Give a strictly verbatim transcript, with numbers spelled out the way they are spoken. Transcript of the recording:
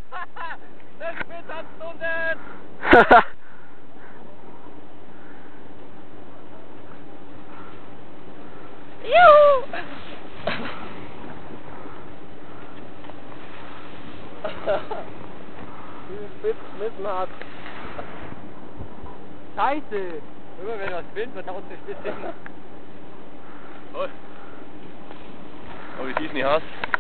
Der Spitz hat Stunden! Juhu! Wie viel Spitz geschmissen hat. Scheiße! Immer wenn was spinnt, vertaucht der Spitz hin. Oh, wie schießen die hast?